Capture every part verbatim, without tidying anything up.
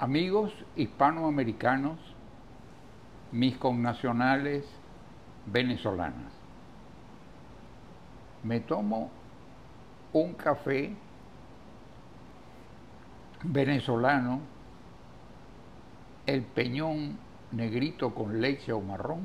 Amigos hispanoamericanos, mis connacionales venezolanas, me tomo un café venezolano, el Peñón negrito con leche o marrón.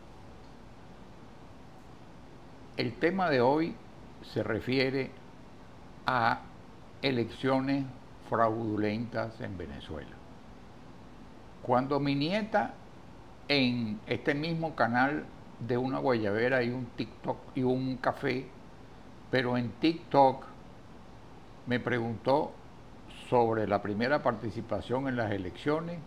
El tema de hoy se refiere a elecciones fraudulentas en Venezuela. Cuando mi nieta, en este mismo canal de una guayabera y un TikTok y un café, pero en TikTok me preguntó sobre la primera participación en las elecciones,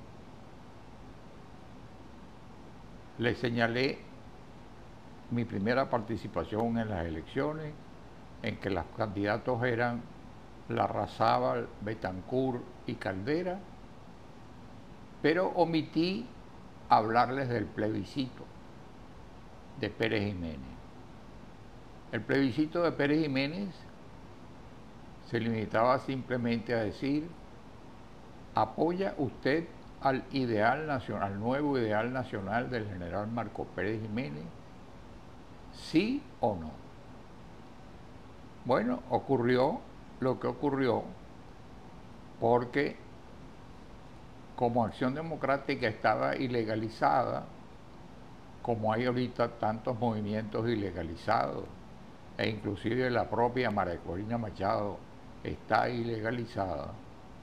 le señalé mi primera participación en las elecciones, en que los candidatos eran Larrazábal, Betancur y Caldera, pero omití hablarles del plebiscito de Pérez Jiménez. El plebiscito de Pérez Jiménez se limitaba simplemente a decir: ¿apoya usted al ideal nacional, al nuevo ideal nacional del general Marcos Pérez Jiménez? ¿Sí o no? Bueno, ocurrió lo que ocurrió porque como Acción Democrática estaba ilegalizada, como hay ahorita tantos movimientos ilegalizados, e inclusive la propia María Corina Machado está ilegalizada,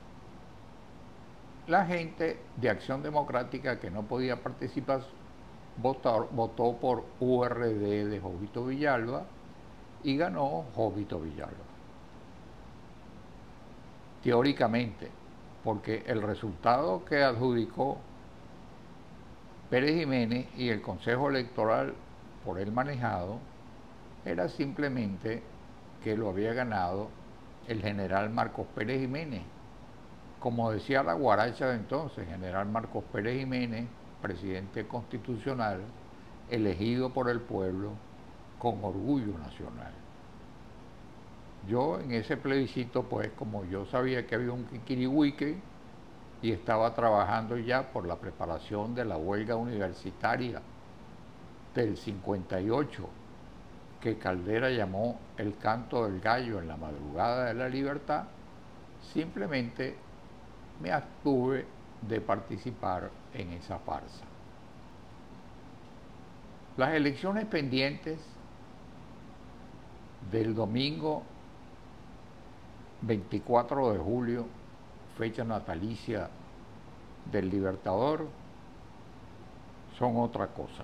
la gente de Acción Democrática que no podía participar votó, votó por U R D de Jovito Villalba y ganó Jovito Villalba. Teóricamente, porque el resultado que adjudicó Pérez Jiménez y el Consejo Electoral por él manejado era simplemente que lo había ganado el general Marcos Pérez Jiménez. Como decía la guaracha de entonces, general Marcos Pérez Jiménez, presidente constitucional, elegido por el pueblo con orgullo nacional. Yo en ese plebiscito, pues como yo sabía que había un kikirihuique y estaba trabajando ya por la preparación de la huelga universitaria del cincuenta y ocho, que Caldera llamó el canto del gallo en la madrugada de la libertad, simplemente me abstuve de participar en esa farsa. Las elecciones pendientes del domingo veinticuatro de julio, fecha natalicia del Libertador, son otra cosa.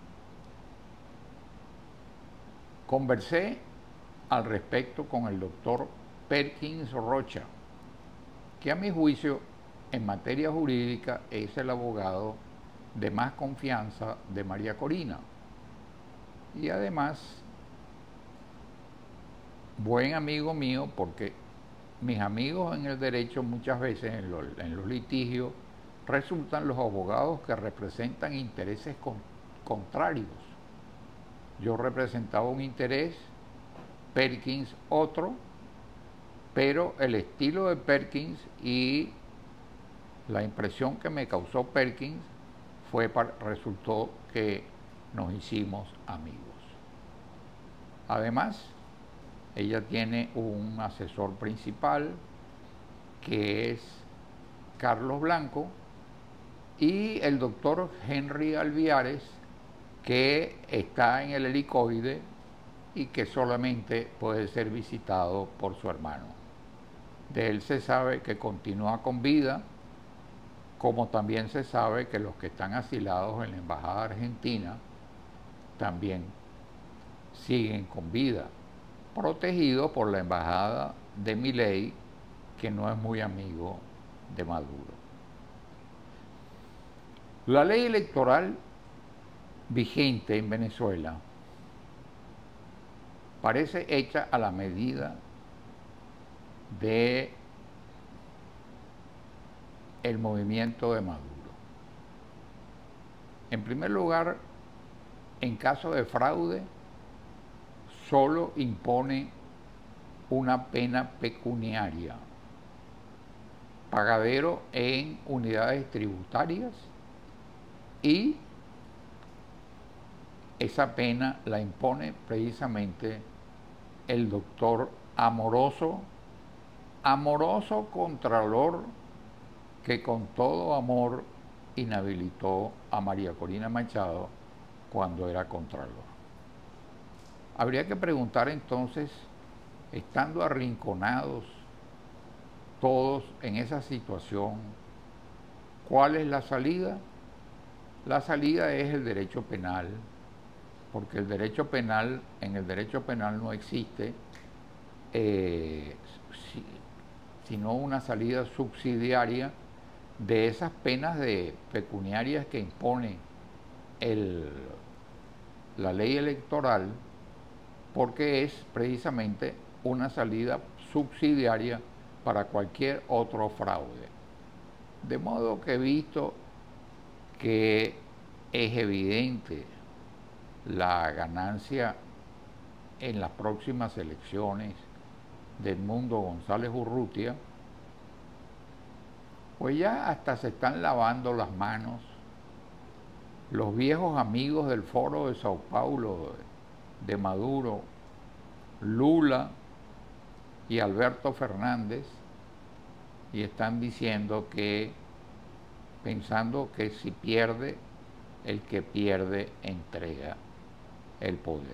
Conversé al respecto con el doctor Perkins Rocha, que a mi juicio en materia jurídica es el abogado de más confianza de María Corina. Y además, buen amigo mío, porque mis amigos en el derecho muchas veces en los, en los litigios resultan los abogados que representan intereses con, contrarios. Yo representaba un interés, Perkins otro, pero el estilo de Perkins y la impresión que me causó Perkins fue para, resultó que nos hicimos amigos. Además, ella tiene un asesor principal que es Carlos Blanco y el doctor Henry Alviares, que está en el helicoide y que solamente puede ser visitado por su hermano. De él se sabe que continúa con vida, como también se sabe que los que están asilados en la Embajada Argentina también siguen con vida, protegidos por la Embajada de Milei, que no es muy amigo de Maduro. La ley electoral vigente en Venezuela parece hecha a la medida de el movimiento de Maduro. En primer lugar, en caso de fraude, solo impone una pena pecuniaria. pagadero en unidades tributarias, y esa pena la impone precisamente el doctor Amoroso, amoroso contralor que con todo amor inhabilitó a María Corina Machado cuando era contralor. Habría que preguntar entonces, estando arrinconados todos en esa situación, ¿cuál es la salida? La salida es el derecho penal, porque el derecho penal, en el derecho penal no existe eh, si, sino una salida subsidiaria de esas penas de pecuniarias que impone el, la ley electoral, porque es precisamente una salida subsidiaria para cualquier otro fraude. De modo que, visto que es evidente la ganancia en las próximas elecciones de Edmundo González Urrutia, pues ya hasta se están lavando las manos los viejos amigos del Foro de Sao Paulo de Maduro, Lula y Alberto Fernández, y están diciendo que, pensando que si pierde, el que pierde entrega el poder.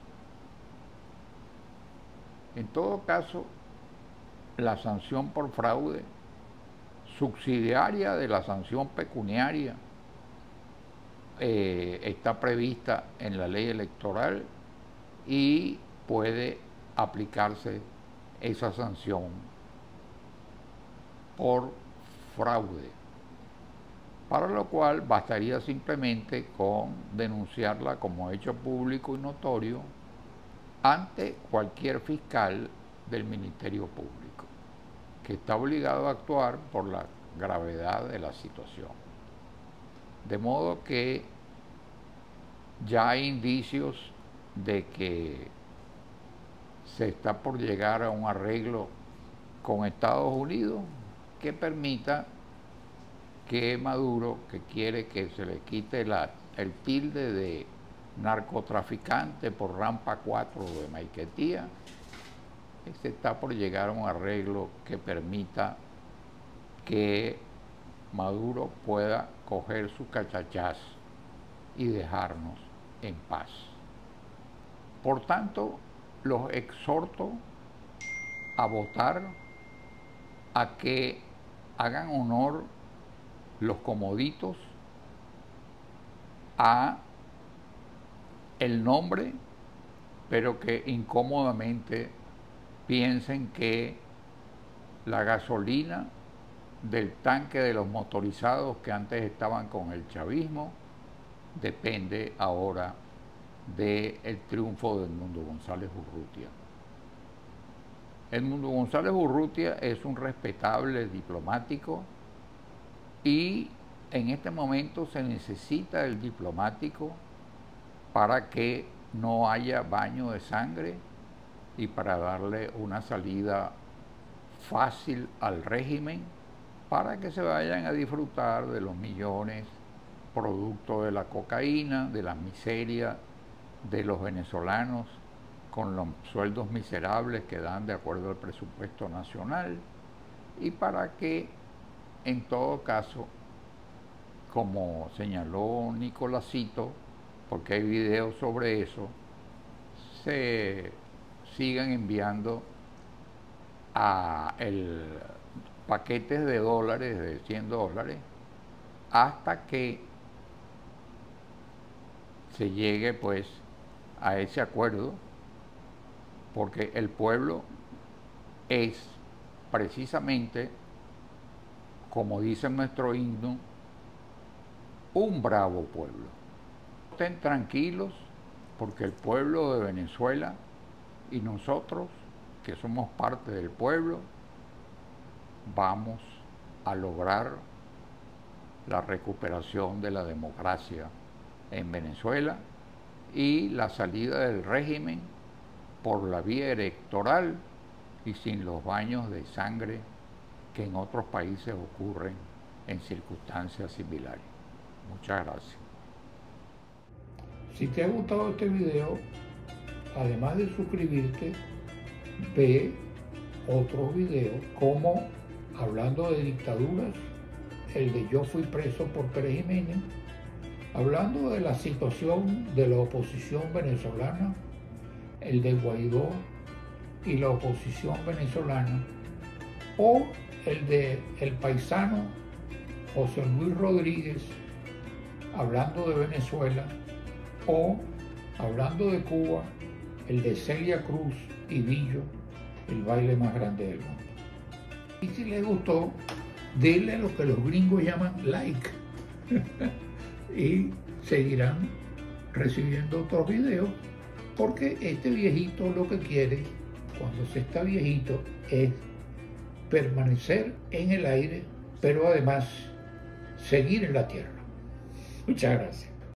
En todo caso, la sanción por fraude, subsidiaria de la sanción pecuniaria, eh, está prevista en la ley electoral y puede aplicarse esa sanción por fraude, para lo cual bastaría simplemente con denunciarla como hecho público y notorio ante cualquier fiscal del Ministerio Público, que está obligado a actuar por la gravedad de la situación. De modo que ya hay indicios de que se está por llegar a un arreglo con Estados Unidos que permita que Maduro, que quiere que se le quite la, el tilde de narcotraficante por rampa cuatro de Maiquetía, se está por llegar a un arreglo que permita que Maduro pueda coger su cachachaz y dejarnos en paz. Por tanto, los exhorto a votar, a que hagan honor los comoditos a el nombre, pero que incómodamente piensen que la gasolina del tanque de los motorizados que antes estaban con el chavismo depende ahora del triunfo de Edmundo González Urrutia. Edmundo González Urrutia es un respetable diplomático y en este momento se necesita el diplomático para que no haya baño de sangre y para darle una salida fácil al régimen, para que se vayan a disfrutar de los millones producto de la cocaína, de la miseria de los venezolanos con los sueldos miserables que dan de acuerdo al presupuesto nacional, y para que en todo caso, como señaló Nicolásito, porque hay videos sobre eso, se sigan enviando a el paquetes de dólares, de cien dólares, hasta que se llegue pues a ese acuerdo, porque el pueblo es precisamente, como dice nuestro himno, un bravo pueblo. Estén tranquilos, porque el pueblo de Venezuela y nosotros, que somos parte del pueblo, vamos a lograr la recuperación de la democracia en Venezuela y la salida del régimen por la vía electoral y sin los baños de sangre que en otros países ocurren en circunstancias similares. Muchas gracias. Si te ha gustado este video, además de suscribirte, ve otros videos como hablando de dictaduras, el de Yo fui preso por Pérez Jiménez, hablando de la situación de la oposición venezolana, el de Guaidó y la oposición venezolana, o el de el paisano José Luis Rodríguez, hablando de Venezuela, o hablando de Cuba, el de Celia Cruz y Billo, el baile más grande del mundo. Y si les gustó, denle a lo que los gringos llaman like y seguirán recibiendo otros videos, porque este viejito lo que quiere cuando se está viejito es permanecer en el aire, pero además seguir en la tierra. Muchas gracias.